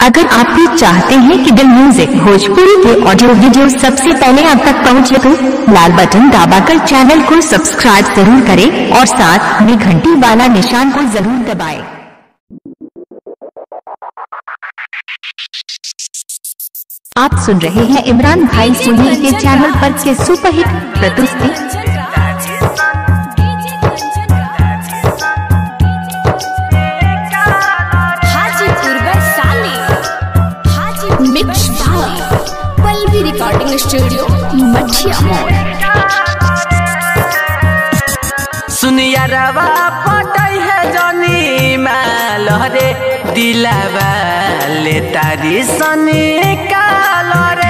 अगर आप भी चाहते हैं कि दिल म्यूजिक भोजपुरी के ऑडियो वीडियो सबसे पहले आप तक पहुंचे तो लाल बटन दबाकर चैनल को सब्सक्राइब जरूर करें और साथ में घंटी वाला निशान को जरूर दबाएं। आप सुन रहे हैं इमरान भाई सोनी के चैनल पर के सुपरहिट प्रस्तुति। पल्लवी रिकॉर्डिंग स्टूडियो मठिया मोड़। सुनिया रवा पटाई है जनी माल रे दिलावा ले तारी सनी काल रे।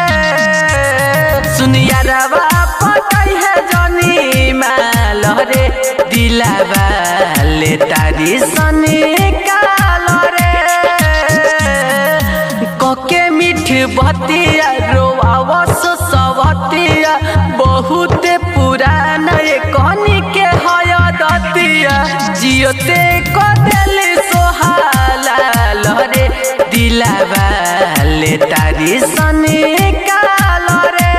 सुनिया रवा पटाई है जनी माल रे दिलावा ले तारी सनी काल रे। कोके मीठ बतिया रोआवस सवतिया बहुत पुराना ये कहनी के हय दतिया जियोते कदेल सोहाला लहरे दिलावा ले तारी सनी काल रे।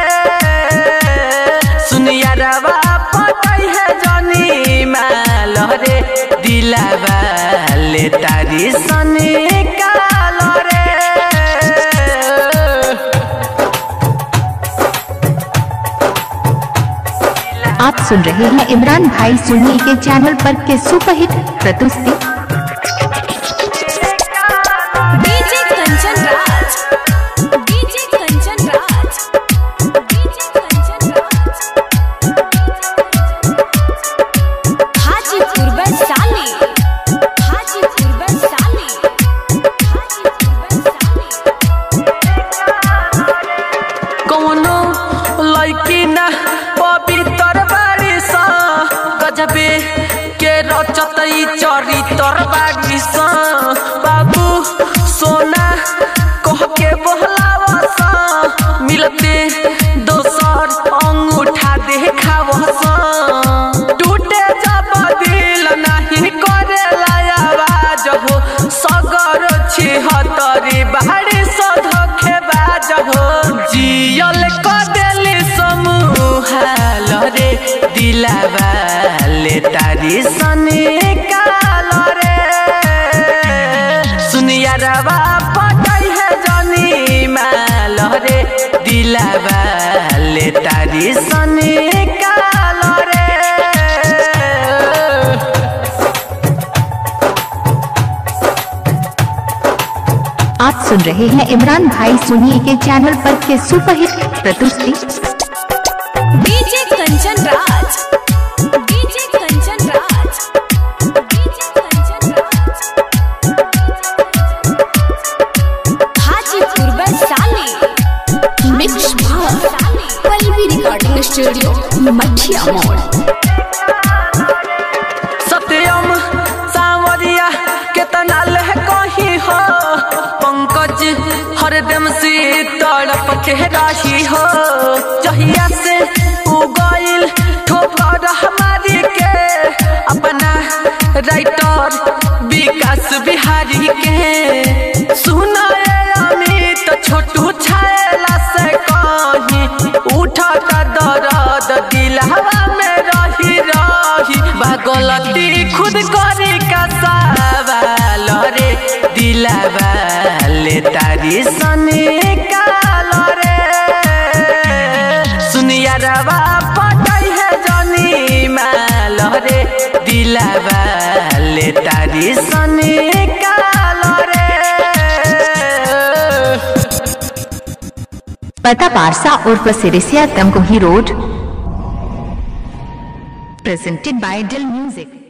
सुनिया रवा पटाई है जनी माल रे दिलावा ले तारी सनी काल रे। आप सुन रहे हैं इमरान भाई सोनी के चैनल पर के सुपरहिट प्रस्तुति। DJ Kanchan Raj, DJ Kanchan Raj, DJ Kanchan Raj. Hajipur Vaishali, Hajipur Vaishali, Hajipur Vaishali. कौनो लड़की ना पवित्र बाड़ी सा गजबे के रचतई चरित्र बाड़ी सा। बाबू सोना कह के बोलावा सा मिलते दोसर अंगूठा देखावसा। टूटे जब दिल नहीं करेला आवाज हो सगर छिहत्तरी बाड़ी सा धोखेबाज हो। जियल कदेली समूह रे दिलावा ले तारी सनी काल रे। सुनिया रवा पटाई है जनी माल रे दिलावा ले तारी सनी काल रे। आप सुन रहे हैं इमरान भाई सोनी के चैनल पर के सुपरहिट प्रस्तुति। DJ Kanchan Raj, DJ Kanchan Raj, DJ Kanchan Raj. Hajipur Vaishali, mix Pallavi recording studio Mathiya Mor. सत्यम सांवरिया केतना लह कहीं हो पंकज हरदम से तड़प के रही हो। जहिया से उगइल ठोकर हमारी के अपना राइटर विकास बिहारी के। सुना अमित छोटू छायला से कहीं उठत दर्द दिलवा में रही रही। गलती खुद करी का सवाल रे दिलावा ले तारी सनी काल रे। सुनिया रवा पटाई है जनी माल रे दिलावा ले तारी सनी काल रे। पता पारसा उर्फ Sirisiya Tamkuhi road. Presented by Dil music.